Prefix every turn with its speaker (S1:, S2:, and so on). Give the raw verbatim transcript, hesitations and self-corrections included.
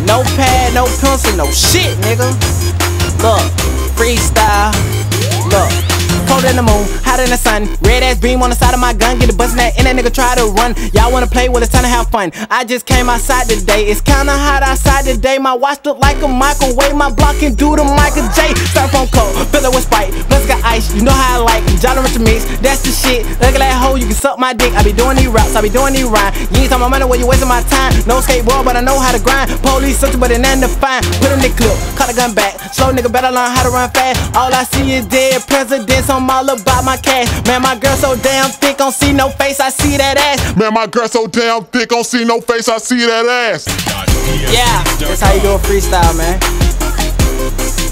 S1: No pad, no pencil, no shit, nigga. Look, freestyle. Look, cold in the moon, hot in the sun. Red ass beam on the side of my gun. Get a bustin' that and that nigga try to run. Y'all wanna play? Well, it's time to have fun. I just came outside today. It's kinda hot outside today. My watch look like a microwave. My block can do the Michael J. Styrofoam cold, fill it with Sprite. Plus got ice, you know how I like. Jolly Rancher mix, that's the shit. Look at that hoe, you can suck my dick. I be doing these raps, I be doing these rhymes. You ain't talking my money where you wasting my time. No skateboard, but I know how to grind. Police searching, but it ain't nothing to find. Put in the clip, cut the gun back. Slow nigga better learn how to run fast. All I see is dead presidents. I'm all about my cash. Man, my girl so damn thick, don't see no face, I see that ass.
S2: Man, my girl so damn thick, don't see no face, I see that ass.
S1: Yeah, that's how you do a freestyle, man.